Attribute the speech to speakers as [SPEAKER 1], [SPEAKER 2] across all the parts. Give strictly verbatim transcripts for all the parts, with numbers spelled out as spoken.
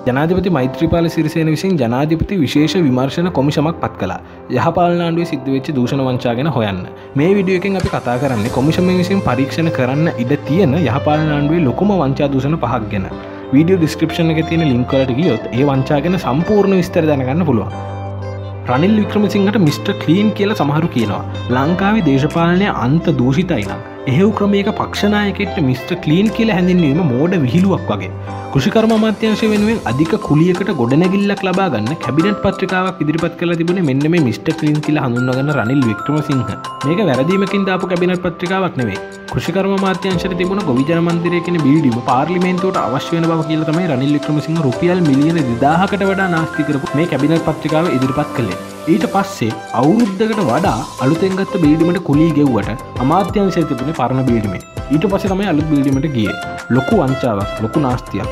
[SPEAKER 1] ජනාධිපති මෛත්‍රීපාල සිරිසේන විසින් ජනාධිපති විශේෂ විමර්ශන කොමිෂමක් පත් කළා. යහපාලන ආණ්ඩුවේ සිද්ධ වෙච්ච දූෂණ වංචා ගැන හොයන්න. මේ වීඩියෝ එකෙන් අපි කතා කරන්නේ කොමිෂම විසින් පරීක්ෂණ කරන්න ඉඩ තියෙන යහපාලන ආණ්ඩුවේ ලොකුම වංචා දූෂණ පහක් ගැන. වීඩියෝ ඩිස්ක්‍රිප්ෂන් එකේ තියෙන ලින්ක් වලට ගියොත් ඒ වංචා ගැන සම්පූර්ණ විස්තර දැනගන්න පුළුවන්. රනිල් වික්‍රමසිංහට මිස්ටර් ක්ලීන් කියලා සමහරු කියනවා. ලංකාවේ දේශපාලනය අන්ත දූෂිතයි නම් එහෙව් ක්‍රමයක පක්ෂනායකෙක්ට මිස්ටර් ක්ලීන් කියලා හැඳින්වීම මෝඩ විහිළුවක් වගේ. කෘෂිකර්ම අමාත්‍යාංශය වෙනුවෙන් අධික කුලියකට ගොඩනැගිල්ලක් ලබා ගන්න කැබිනට් පත්‍රිකාවක් ඉදිරිපත් කරලා තිබුණේ මෙන්න මේ මිස්ටර් ක්ලීන් කියලා හඳුන්වගන්න රනිල් වික්‍රමසිංහ. මේක වැරදීමකින් දාපු කැබිනට් පත්‍රිකාවක් නෙවෙයි. කෘෂිකර්ම අමාත්‍යාංශයට තිබුණ ගොවිජන මන්දිරය කියන බිල්ඩිම පාර්ලිමේන්තුවට අවශ්‍ය වෙන බව කියලා තමයි රනිල් වික්‍රමසිංහ රුපියල් මිලියන දෙදාහකට වඩා නාස්ති කරපු මේ කැබිනට් පත්‍රිකාව ඉදිරිපත් කළේ. ඊට පස්සේ අවුරුද්දකට වඩා අලුතෙන් ගත්ත බිල්ඩිමට කුලී ගෙව්වට අමාත්‍යාංශය තිබුණේ පරණ බිල්ඩිමේ. ඊට පස්සේ තමයි අලුත් බිල්ඩිමට ගියේ. ලොකු වංචාවක්, ලොකු නාස්තියක්.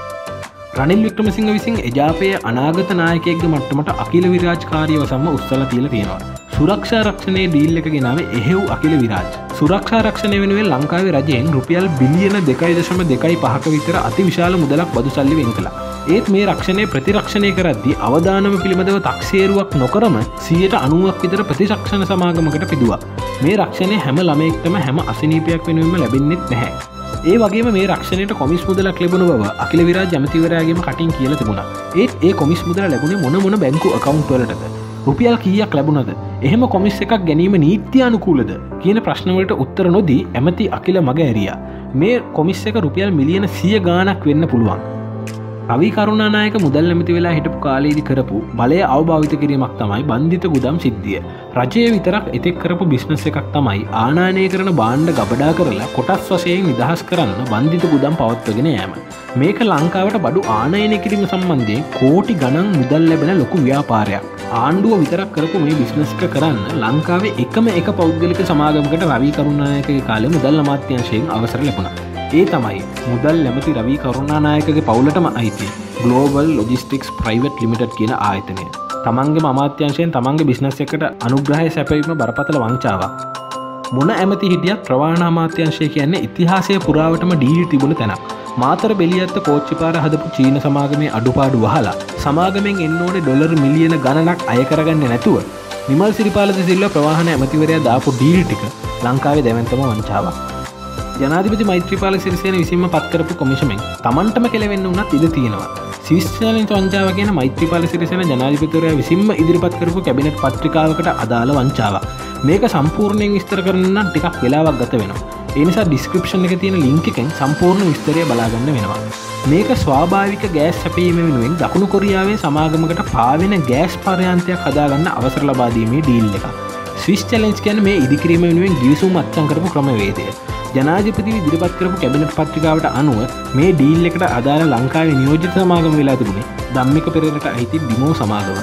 [SPEAKER 1] රනිල් වික්‍රමසිංහ විසින් එජාපයේ අනාගත නායකයෙක්ගේ මට්ටමට අකිල විරාජ් කාර්යවසම්ම උස්සලා තියලා තියෙනවා. සුරක්ෂා රක්ෂණයේ ඩීල් එක ගෙනාවේ එහෙව් අකිල විරාජ්. සුරක්ෂා රක්ෂණය වෙනුවෙන් ලංකාවේ රජයෙන් රුපියල් බිලියන දෙකයි දශම දෙකයි පහක විතර අතිවිශාල මුදලක් බදු සල්ලි වෙන් කළා. ඒත් මේ රක්ෂණය ප්‍රතිරක්ෂණය කරද්දී අවදානම පිළිබඳව තක්සේරුවක් නොකරම සියයට අනූවක් විතර ප්‍රතිරක්ෂණ සමාගමකට පිදුවා. මේ රක්ෂණය හැම ළමයෙක්ටම හැම අසනීපයක් වෙනුවෙන්ම ලැබෙන්නේ නැහැ. ඒ වගේම මේ රක්ෂණයට කොමිස් මුදලක් ලැබුණ බව අකිල විරාජ් ඇමතිවරයාගේම කටින් කියලා තිබුණා. ඒත් ඒ කොමිස් මුදල ලැබුණේ මොන මොන බැංකු account වලටද? රුපියල් කීයක් ලැබුණද? එහෙම කොමිස් එකක් ගැනීම නීත්‍යානුකූලද කියන ප්‍රශ්න වලට උත්තර නොදී ඇමති අකිල මග ඇරියා. මේ කොමිස් එක රුපියල් මිලියන සිය ගාණක් වෙන්න පුළුවන්. රවි කරුණානායක මුදල් ඇමති වෙලා හිටපු කාලේදී කරපු බලය අවභාවිත කිරීමක් තමයි බන්ධිත ගුදම් සිද්ධිය. රජයේ විතරක් එතෙක් කරපු බිස්නස් එකක් තමයි ආනයනය කරන භාණ්ඩ ගබඩා කරලා කොටස් වශයෙන් නිදහස් කරන්න බන්ධිත ගුදම් පවත්වගෙන යෑම. මේක ලංකාවට බඩු ආනයනය කිරීම සම්බන්ධයෙන් කෝටි ගණන් මුදල් ලැබෙන ලොකු ව්‍යාපාරයක්. ආණ්ඩුව විතරක් කරපු මේ බිස්නස් එක කරන්න ලංකාවේ එකම එක පෞද්ගලික සමාගමකට රවි කරුණානායකගේ කාලේ මුදල් අමාත්‍යාංශයෙන් අවසර ලැබුණා. ඒ තමයි මුදල් ඇමති රවි කරුණානායකගේ පවුලටම අයිති ග්ලෝබල් ලොජිස්ටික්ස් ප්‍රයිවට් ලිමිටඩ් කියන ආයතනය. තමන්ගේම අමාත්‍යාංශයෙන් තමන්ගේ බිස්නස් එකට අනුග්‍රහය සැපයීම බරපතල වංචාවක්. මොන ඇමති හිටියත් ප්‍රවාහන අමාත්‍යාංශය කියන්නේ ඉතිහාසය පුරාවටම ඩීල් තිබුණ තැනක්. මාතර බෙලියත්ත කෝච්චිපාර හදපු චීන සමාගමේ අඩුපාඩු වහලා සමාගමෙන් එන්න ඕනේ ඩොලර් මිලියන ගණනක් අය කරගන්නේ නැතුව නිමල් සිරිපාල සිල්වා ප්‍රවාහන ඇමතිවරයා දාපු ඩීල් ටික ලංකාවේ දැවැන්තම වංචාවක්. ජනාධිපති මෛත්‍රීපාල සිරිසේන විසින්ම පත් කරපු කොමිෂමෙන් තමන්ටම කෙලවෙන්න උනත් ඉඩ තියෙනවා. ස්විස් චැලෙන්ජ් වංචාව කියන මෛත්‍රීපාල සිරිසේන ජනාධිපතිවරයා විසින්ම ඉදිරිපත් කරපු කැබිනට් පත්‍රිකාවකට අදාළ වංචාවක්. මේක සම්පූර්ණයෙන් විස්තර කරන්න නම් ටිකක් වෙලාවක් ගත වෙනවා. ඒ නිසා ඩිස්ක්‍රිප්ෂන් එකේ තියෙන ලින්ක් එකෙන් සම්පූර්ණ විස්තරය බලා ගන්න වෙනවා. මේක ස්වාභාවික ගෑස් සැපයීම වෙනුවෙන් දකුණු කොරියාවේ සමාගමකට පාවෙන ගෑස් පර්යාන්තයක් හදාගන්න අවසර ලබා දීමේ ඩීල් එකක්. ස්විස් චැලෙන්ජ් කියන්නේ මේ ඉදිකිරීම වෙනුවෙන් ගිවිසුම් අත්සන් කරපු ක්‍රමවේදය. ජනාධිපති ඉදිරිපත් කරපු කැබිනට් පත්‍රිකාවට අනුව මේ ඩීල් එකට අදාළ ලංකාවේ නියෝජිත සමාගම වෙලා තිබුණේ ධම්මික පෙරේරට අයිති බිමෝ සමාගම.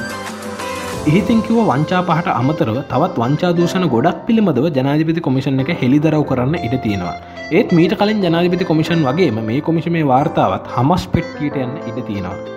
[SPEAKER 1] ඉහිතින් කිව්ව වංචා පහට අමතරව තවත් වංචා දූෂණ ගොඩක් පිළිබඳව ජනාධිපති කොමිෂන් එක හෙළිදරව් කරන්න ඉඩ තියෙනවා. ඒත් මීට කලින් ජනාධිපති කොමිෂන් වගේම මේ කොමිෂමේ වාර්තාවත් හමස් පෙට්ටියට යන්න ඉඩ තියෙනවා.